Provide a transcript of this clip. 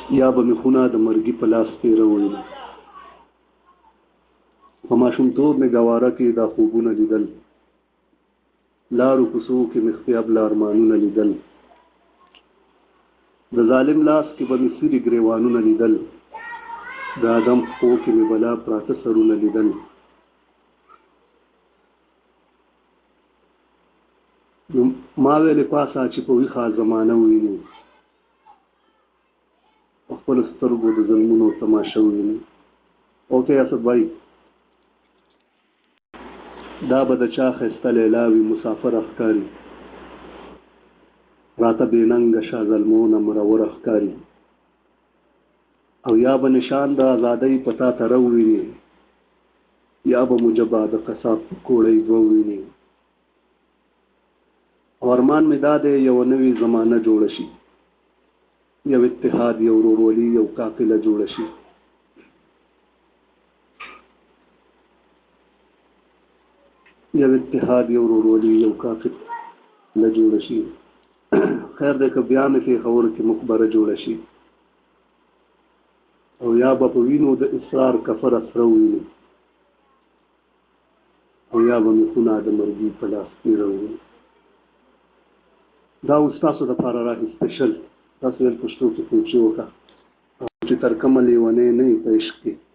یا به مې خونه د مرګي په لاس تېرولې. په ماشومتوب مې ګواره کې دا خوبونه لیدل، لارو کوڅو کې مې خیاب ارمانونه لیدل، د ظالم لاس کې به مې سوري ګریوانونه لیدل، د آدم پښو کې مې بلا پراته سرونه لیدل. نو ما ویلې پاسه چې په ویښه زمانه وویني، په خپلو سترګو د ظلمونو تماشه وویني. اوکې اسد بھائی، دا به د چا ښایسته لیلا وي مسافر ښکاري، راته بې ننګه شاه زلمونه مرور ښکاري. او یا به نشان د ازادۍ په تا ته وویني، یا به مو ژبه د قصاب په کوړۍ دوه وویني. او ارمان مې دا دی یوه نوې زمانه جوړه شي، یو اتحاد، یو ورورولي، یو قافله جوړه شي. یو اتحاد، یو ورورولي، یو قافله جوړه شي. خیر دی که بیا مې پېښور کې مقبره جوړه شي، او یا به په وینو د اصرار کفره سره وویني، او یا به مې خونه د مرګي په لاس تېروي. دا اوس تاسو دپاره راکړي سپیشل. تاسو ویل پښتو کې کوچي وکړه، چې تر کومه لیونۍ نه وي په عشق کې